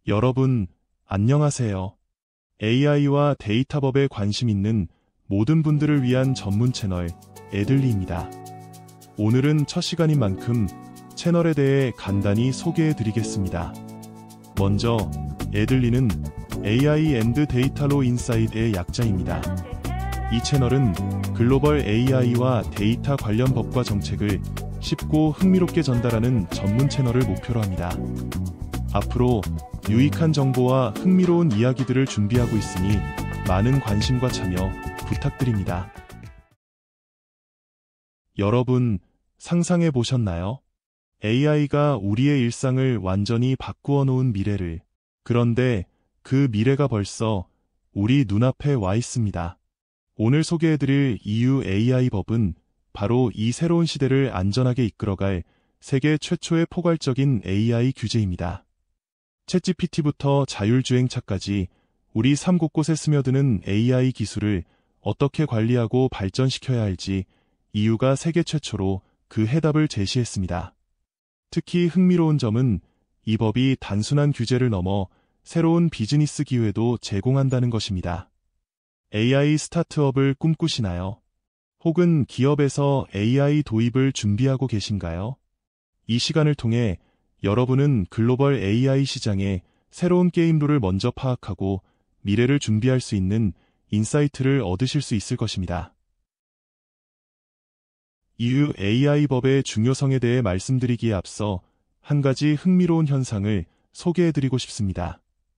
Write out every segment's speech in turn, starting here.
여러분, 안녕하세요. AI와 데이터법에 관심 있는 모든 분들을 위한 전문 채널 애들리입니다. 오늘은 첫 시간인 만큼 채널에 대해 간단히 소개해 드리겠습니다. 먼저, 애들리는 AI and Data Law Inside의 약자입니다. 이 채널은 글로벌 AI와 데이터 관련 법과 정책을 쉽고 흥미롭게 전달하는 전문 채널을 목표로 합니다. 앞으로 유익한 정보와 흥미로운 이야기들을 준비하고 있으니 많은 관심과 참여 부탁드립니다. 여러분, 상상해 보셨나요? AI가 우리의 일상을 완전히 바꾸어 놓은 미래를. 그런데 그 미래가 벌써 우리 눈앞에 와 있습니다. 오늘 소개해드릴 EU AI 법은 바로 이 새로운 시대를 안전하게 이끌어갈 세계 최초의 포괄적인 AI 규제입니다. 챗GPT부터 자율주행차까지 우리 삶 곳곳에 스며드는 AI 기술을 어떻게 관리하고 발전시켜야 할지 EU가 세계 최초로 그 해답을 제시했습니다. 특히 흥미로운 점은 이 법이 단순한 규제를 넘어 새로운 비즈니스 기회도 제공한다는 것입니다. AI 스타트업을 꿈꾸시나요? 혹은 기업에서 AI 도입을 준비하고 계신가요? 이 시간을 통해 여러분은 글로벌 AI 시장의 새로운 게임 룰을 먼저 파악하고 미래를 준비할 수 있는 인사이트를 얻으실 수 있을 것입니다. EU AI 법의 중요성에 대해 말씀드리기에 앞서 한 가지 흥미로운 현상을 소개해드리고 싶습니다.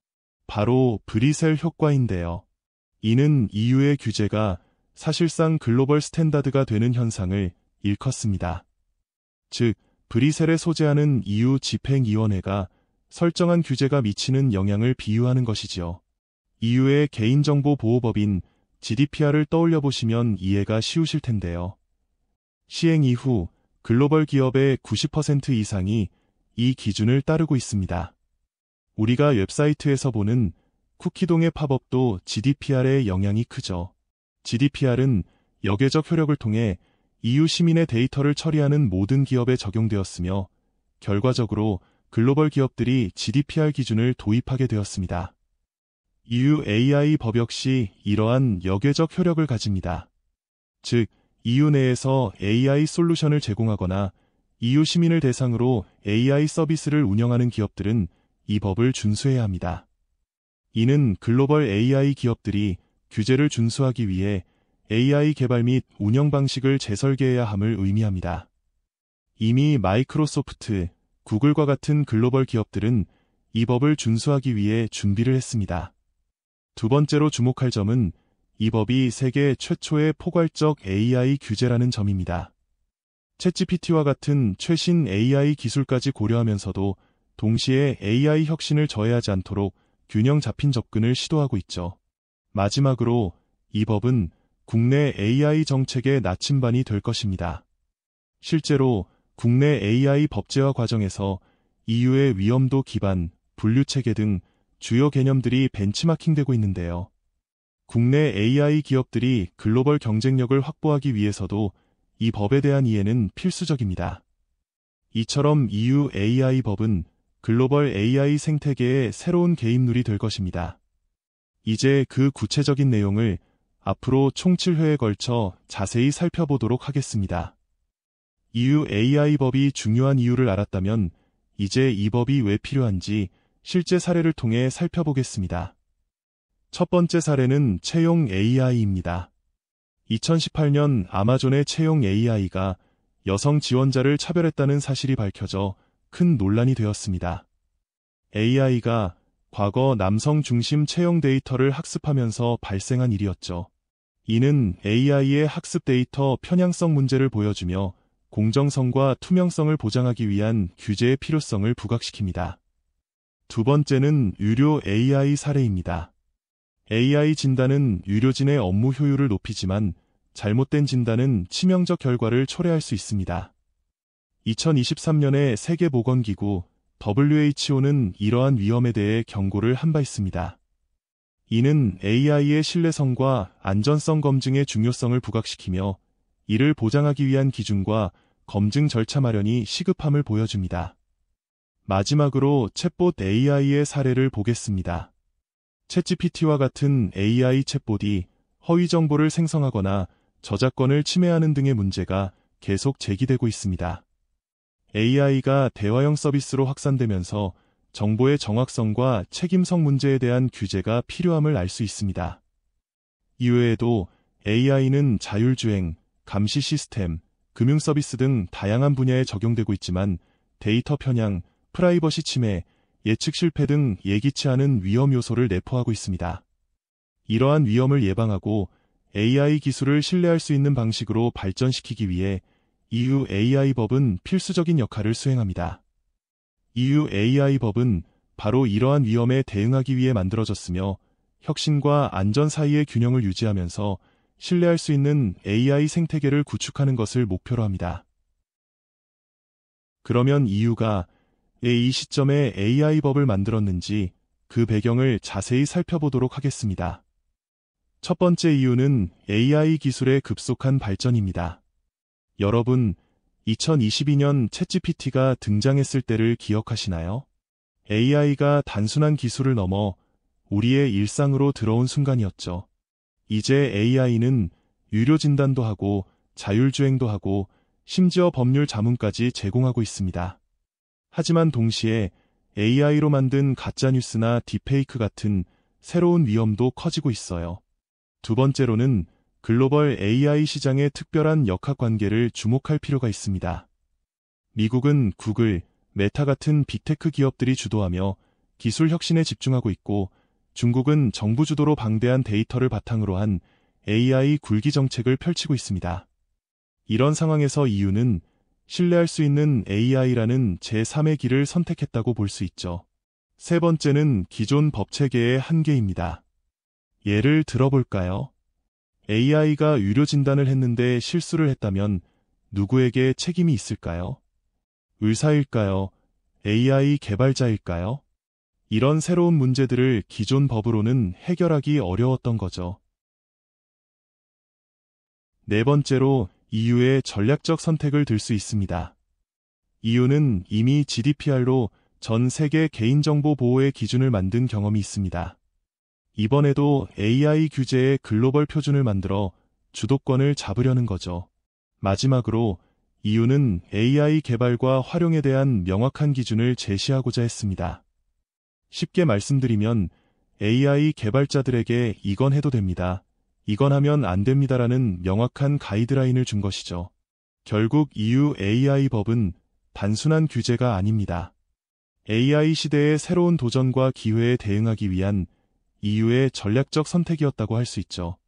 바로 브리셀 효과인데요. 이는 EU의 규제가 사실상 글로벌 스탠다드가 되는 현상을 일컫습니다. 즉, 브리셀에 소재하는 EU 집행위원회가 설정한 규제가 미치는 영향을 비유하는 것이지요. EU의 개인정보보호법인 GDPR을 떠올려 보시면 이해가 쉬우실 텐데요. 시행 이후 글로벌 기업의 90% 이상이 이 기준을 따르고 있습니다. 우리가 웹사이트에서 보는 쿠키동의 팝업도 GDPR의 영향이 크죠. GDPR은 역외적 효력을 통해 EU 시민의 데이터를 처리하는 모든 기업에 적용되었으며 결과적으로 글로벌 기업들이 GDPR 기준을 도입하게 되었습니다. EU AI 법 역시 이러한 역외적 효력을 가집니다. 즉, EU 내에서 AI 솔루션을 제공하거나 EU 시민을 대상으로 AI 서비스를 운영하는 기업들은 이 법을 준수해야 합니다. 이는 글로벌 AI 기업들이 규제를 준수하기 위해 AI 개발 및 운영 방식을 재설계해야 함을 의미합니다. 이미 마이크로소프트, 구글과 같은 글로벌 기업들은 이 법을 준수하기 위해 준비를 했습니다. 두 번째로 주목할 점은 이 법이 세계 최초의 포괄적 AI 규제라는 점입니다. 챗GPT와 같은 최신 AI 기술까지 고려하면서도 동시에 AI 혁신을 저해하지 않도록 균형 잡힌 접근을 시도하고 있죠. 마지막으로 이 법은 국내 AI 정책의 나침반이 될 것입니다. 실제로 국내 AI 법제화 과정에서 EU의 위험도 기반, 분류체계 등 주요 개념들이 벤치마킹되고 있는데요. 국내 AI 기업들이 글로벌 경쟁력을 확보하기 위해서도 이 법에 대한 이해는 필수적입니다. 이처럼 EU AI 법은 글로벌 AI 생태계의 새로운 게임룰이 될 것입니다. 이제 그 구체적인 내용을 앞으로 총 7회에 걸쳐 자세히 살펴보도록 하겠습니다. EU AI 법이 중요한 이유를 알았다면 이제 이 법이 왜 필요한지 실제 사례를 통해 살펴보겠습니다. 첫 번째 사례는 채용 AI입니다. 2018년 아마존의 채용 AI가 여성 지원자를 차별했다는 사실이 밝혀져 큰 논란이 되었습니다. AI가 과거 남성 중심 채용 데이터를 학습하면서 발생한 일이었죠. 이는 AI의 학습 데이터 편향성 문제를 보여주며 공정성과 투명성을 보장하기 위한 규제의 필요성을 부각시킵니다. 두 번째는 의료 AI 사례입니다. AI 진단은 의료진의 업무 효율을 높이지만 잘못된 진단은 치명적 결과를 초래할 수 있습니다. 2023년에 세계보건기구 WHO는 이러한 위험에 대해 경고를 한 바 있습니다. 이는 AI의 신뢰성과 안전성 검증의 중요성을 부각시키며 이를 보장하기 위한 기준과 검증 절차 마련이 시급함을 보여줍니다. 마지막으로 챗봇 AI의 사례를 보겠습니다. 챗GPT와 같은 AI 챗봇이 허위 정보를 생성하거나 저작권을 침해하는 등의 문제가 계속 제기되고 있습니다. AI가 대화형 서비스로 확산되면서 정보의 정확성과 책임성 문제에 대한 규제가 필요함을 알 수 있습니다. 이외에도 AI는 자율주행, 감시 시스템, 금융 서비스 등 다양한 분야에 적용되고 있지만 데이터 편향, 프라이버시 침해, 예측 실패 등 예기치 않은 위험 요소를 내포하고 있습니다. 이러한 위험을 예방하고 AI 기술을 신뢰할 수 있는 방식으로 발전시키기 위해 EU AI 법은 필수적인 역할을 수행합니다. EU AI 법은 바로 이러한 위험에 대응하기 위해 만들어졌으며 혁신과 안전 사이의 균형을 유지하면서 신뢰할 수 있는 AI 생태계를 구축하는 것을 목표로 합니다. 그러면 EU가 이 시점에 AI 법을 만들었는지 그 배경을 자세히 살펴보도록 하겠습니다. 첫 번째 이유는 AI 기술의 급속한 발전입니다. 여러분, 2022년 챗GPT가 등장했을 때를 기억하시나요? AI가 단순한 기술을 넘어 우리의 일상으로 들어온 순간이었죠. 이제 AI는 유료 진단도 하고 자율주행도 하고 심지어 법률 자문까지 제공하고 있습니다. 하지만 동시에 AI로 만든 가짜뉴스나 딥페이크 같은 새로운 위험도 커지고 있어요. 두 번째로는 글로벌 AI 시장의 특별한 역학관계를 주목할 필요가 있습니다. 미국은 구글, 메타 같은 빅테크 기업들이 주도하며 기술 혁신에 집중하고 있고 중국은 정부 주도로 방대한 데이터를 바탕으로 한 AI 굴기 정책을 펼치고 있습니다. 이런 상황에서 EU는 신뢰할 수 있는 AI라는 제3의 길을 선택했다고 볼 수 있죠. 세 번째는 기존 법체계의 한계입니다. 예를 들어볼까요? AI가 유료 진단을 했는데 실수를 했다면 누구에게 책임이 있을까요? 의사일까요? AI 개발자일까요? 이런 새로운 문제들을 기존 법으로는 해결하기 어려웠던 거죠. 네 번째로 EU의 전략적 선택을 들 수 있습니다. EU는 이미 GDPR로 전 세계 개인정보 보호의 기준을 만든 경험이 있습니다. 이번에도 AI 규제의 글로벌 표준을 만들어 주도권을 잡으려는 거죠. 마지막으로 EU는 AI 개발과 활용에 대한 명확한 기준을 제시하고자 했습니다. 쉽게 말씀드리면 AI 개발자들에게 이건 해도 됩니다. 이건 하면 안 됩니다라는 명확한 가이드라인을 준 것이죠. 결국 EU AI 법은 단순한 규제가 아닙니다. AI 시대의 새로운 도전과 기회에 대응하기 위한 EU의 전략적 선택이었다고 할 수 있죠.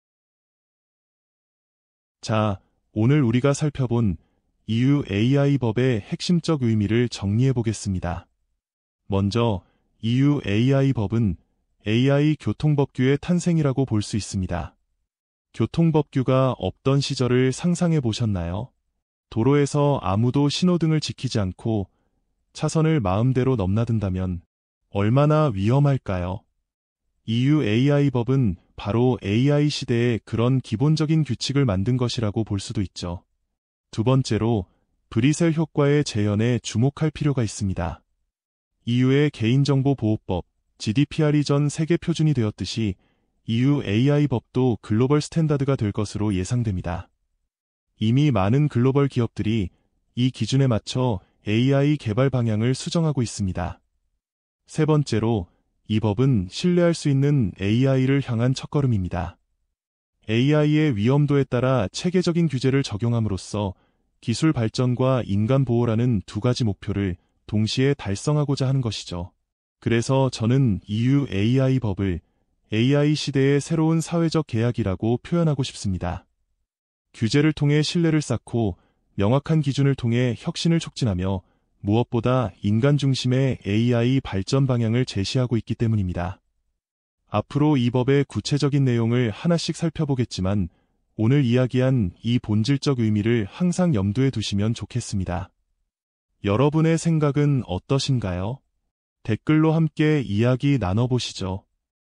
자, 오늘 우리가 살펴본 EU AI 법의 핵심적 의미를 정리해 보겠습니다. 먼저 EU AI 법은 AI 교통법규의 탄생이라고 볼 수 있습니다. 교통법규가 없던 시절을 상상해 보셨나요? 도로에서 아무도 신호등을 지키지 않고 차선을 마음대로 넘나든다면 얼마나 위험할까요? EU AI 법은 바로 AI 시대에 그런 기본적인 규칙을 만든 것이라고 볼 수도 있죠. 두 번째로 브리셀 효과의 재현에 주목할 필요가 있습니다. EU의 개인정보보호법, GDPR이 전 세계 표준이 되었듯이 EU AI 법도 글로벌 스탠다드가 될 것으로 예상됩니다. 이미 많은 글로벌 기업들이 이 기준에 맞춰 AI 개발 방향을 수정하고 있습니다. 세 번째로 이 법은 신뢰할 수 있는 AI를 향한 첫걸음입니다. AI의 위험도에 따라 체계적인 규제를 적용함으로써 기술 발전과 인간 보호라는 두 가지 목표를 동시에 달성하고자 하는 것이죠. 그래서 저는 EU AI 법을 AI 시대의 새로운 사회적 계약이라고 표현하고 싶습니다. 규제를 통해 신뢰를 쌓고 명확한 기준을 통해 혁신을 촉진하며 무엇보다 인간 중심의 AI 발전 방향을 제시하고 있기 때문입니다. 앞으로 이 법의 구체적인 내용을 하나씩 살펴보겠지만 오늘 이야기한 이 본질적 의미를 항상 염두에 두시면 좋겠습니다. 여러분의 생각은 어떠신가요? 댓글로 함께 이야기 나눠보시죠.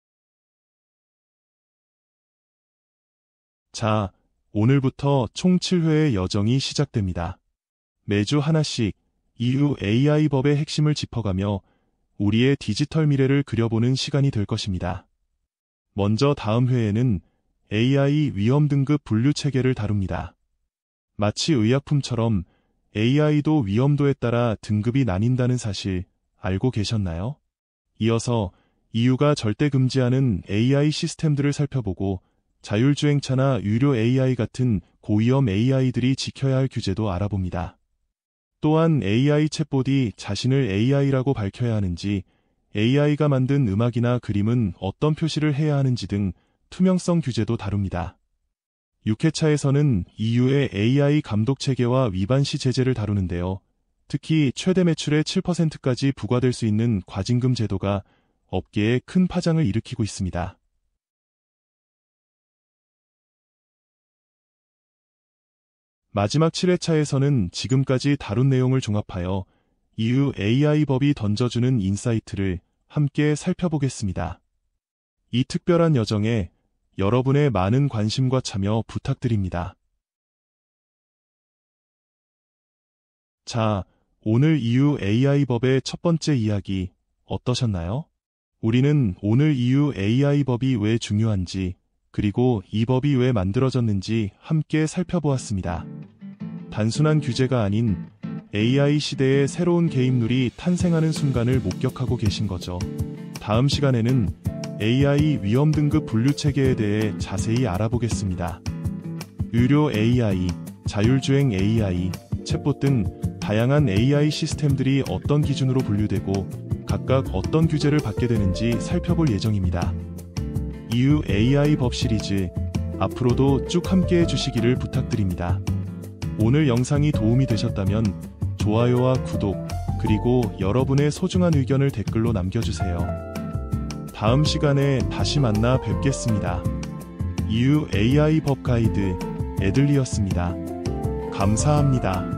자, 오늘부터 총 7회의 여정이 시작됩니다. 매주 하나씩 EU AI 법의 핵심을 짚어가며 우리의 디지털 미래를 그려보는 시간이 될 것입니다. 먼저 다음 회에는 AI 위험 등급 분류 체계를 다룹니다. 마치 의약품처럼 AI도 위험도에 따라 등급이 나뉜다는 사실 알고 계셨나요? 이어서 EU가 절대 금지하는 AI 시스템들을 살펴보고 자율주행차나 유료 AI 같은 고위험 AI들이 지켜야 할 규제도 알아봅니다. 또한 AI 챗봇이 자신을 AI라고 밝혀야 하는지, AI가 만든 음악이나 그림은 어떤 표시를 해야 하는지 등 투명성 규제도 다룹니다. 6회차에서는 EU의 AI 감독 체계와 위반 시 제재를 다루는데요. 특히 최대 매출의 7%까지 부과될 수 있는 과징금 제도가 업계에 큰 파장을 일으키고 있습니다. 마지막 7회차에서는 지금까지 다룬 내용을 종합하여 EU AI 법이 던져주는 인사이트를 함께 살펴보겠습니다. 이 특별한 여정에 여러분의 많은 관심과 참여 부탁드립니다. 자, 오늘 EU AI 법의 첫 번째 이야기 어떠셨나요? 우리는 오늘 EU AI 법이 왜 중요한지, 그리고 이 법이 왜 만들어졌는지 함께 살펴보았습니다. 단순한 규제가 아닌 AI 시대의 새로운 개입률이 탄생하는 순간을 목격하고 계신 거죠. 다음 시간에는 AI 위험 등급 분류 체계에 대해 자세히 알아보겠습니다. 유료 AI, 자율주행 AI, 챗봇 등 다양한 AI 시스템들이 어떤 기준으로 분류되고 각각 어떤 규제를 받게 되는지 살펴볼 예정입니다. EU AI 법 시리즈 앞으로도 쭉 함께 해주시기를 부탁드립니다. 오늘 영상이 도움이 되셨다면 좋아요와 구독, 그리고 여러분의 소중한 의견을 댓글로 남겨주세요. 다음 시간에 다시 만나 뵙겠습니다. EU AI 법 가이드 애들리였습니다. 감사합니다.